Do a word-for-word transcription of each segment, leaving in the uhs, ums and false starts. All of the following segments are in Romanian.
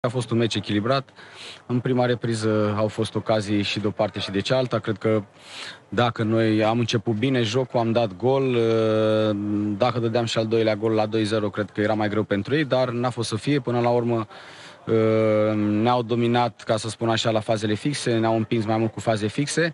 A fost un meci echilibrat. În prima repriză au fost ocazii și de o parte și de cealaltă. Cred că dacă noi am început bine jocul, am dat gol. Dacă dădeam și al doilea gol la doi zero, cred că era mai greu pentru ei, dar n-a fost să fie. Până la urmă ne-au dominat, ca să spun așa, la fazele fixe, ne-au împins mai mult cu faze fixe.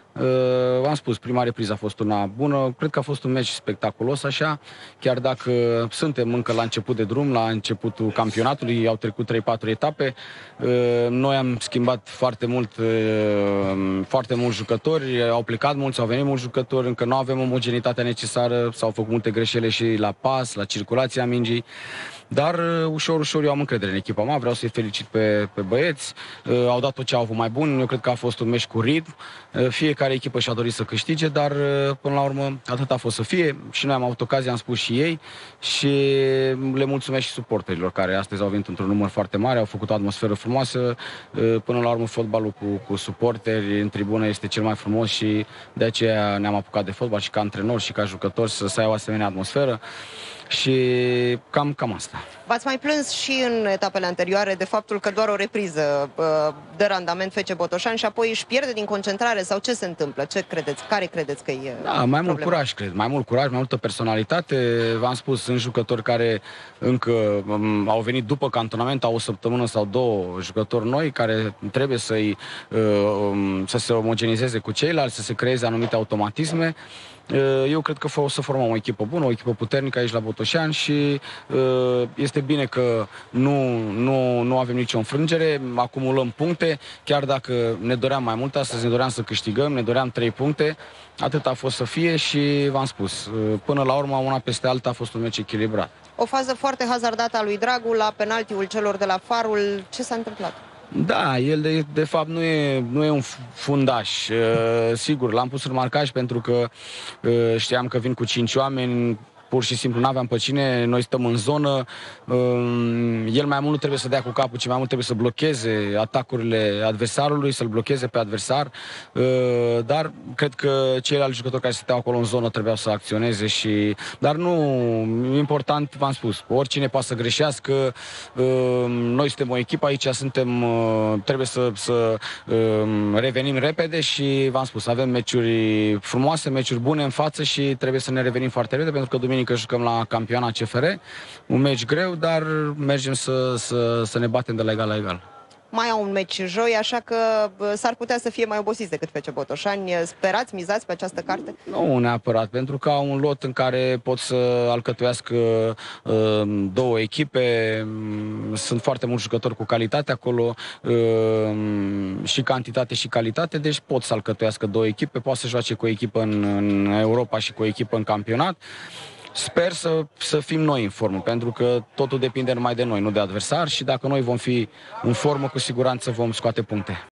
Uh, am spus, prima repriză a fost una bună, cred că a fost un meci spectaculos așa, chiar dacă suntem încă la început de drum, la începutul campionatului, au trecut trei patru etape, uh, noi am schimbat foarte mult, uh, foarte mulți jucători, au plecat mulți, au venit mulți jucători, încă nu avem omogenitatea necesară, s-au făcut multe greșeli și la pas, la circulația mingii, dar uh, ușor, ușor eu am încredere în echipa mea, vreau să-i felicit pe, pe băieți, uh, au dat tot ce au avut mai bun, eu cred că a fost un meci cu ritm, uh, fiecare echipă și-a dorit să câștige, dar până la urmă atât a fost să fie și noi am avut ocazia, am spus și ei și le mulțumesc și suporterilor care astăzi au venit într-un număr foarte mare, au făcut o atmosferă frumoasă. Până la urmă fotbalul cu, cu suporteri în tribună este cel mai frumos și de aceea ne-am apucat de fotbal și ca antrenori și ca jucători să, să ai o asemenea atmosferă. Și cam, cam asta. V-ați mai plâns și în etapele anterioare de faptul că doar o repriză dă randament F C Botoșani și apoi își pierde din concentrare sau ce se întâmplă? Ce credeți? Care credeți că e Da, mai mult problema? curaj, cred. Mai mult curaj, mai multă personalitate. V-am spus, sunt jucători care încă um, au venit după cantonament, au o săptămână sau două jucători noi care trebuie să-i, uh, um, să se omogenizeze cu ceilalți, să se creeze anumite automatisme. Eu cred că o să formăm o echipă bună, o echipă puternică aici la Botoșani și uh, este bine că nu, nu, nu avem nicio înfrângere, acumulăm puncte, chiar dacă ne doream mai mult astăzi, ne doream să câștigăm, ne doream trei puncte, atât a fost să fie și v-am spus, până la urmă, una peste alta a fost un meci echilibrat. O fază foarte hazardată a lui Dragu la penaltiul celor de la Farul, ce s-a întâmplat? Da, el de, de fapt nu e, nu e un fundaș. Uh, sigur, l-am pus în marcaj pentru că uh, știam că vin cu cinci oameni, pur și simplu n-aveam pe cine, noi stăm în zonă, uh, el mai mult nu trebuie să dea cu capul, ci mai mult trebuie să blocheze atacurile adversarului, să-l blocheze pe adversar, uh, dar cred că ceilalți jucători care stăteau acolo în zonă trebuiau să acționeze și, dar nu, important, v-am spus, oricine poate să greșească, uh, noi suntem o echipă aici, suntem, uh, trebuie să, să uh, revenim repede și v-am spus, avem meciuri frumoase, meciuri bune în față și trebuie să ne revenim foarte repede pentru că duminică că jucăm la campioana C F R, un meci greu, dar mergem să, să, să ne batem de la egal la egal. Mai au un meci joi, așa că s-ar putea să fie mai obosiți decât F C Botoșani. Sperați, mizați pe această carte? Nu neapărat, pentru că au un lot în care pot să alcătuiască uh, două echipe, sunt foarte mulți jucători cu calitate acolo, uh, și cantitate și calitate, deci pot să alcătuiască două echipe, poate să joace cu o echipă în, în Europa și cu o echipă în campionat. Sper să, să fim noi în formă, pentru că totul depinde numai de noi, nu de adversar și dacă noi vom fi în formă, cu siguranță vom scoate puncte.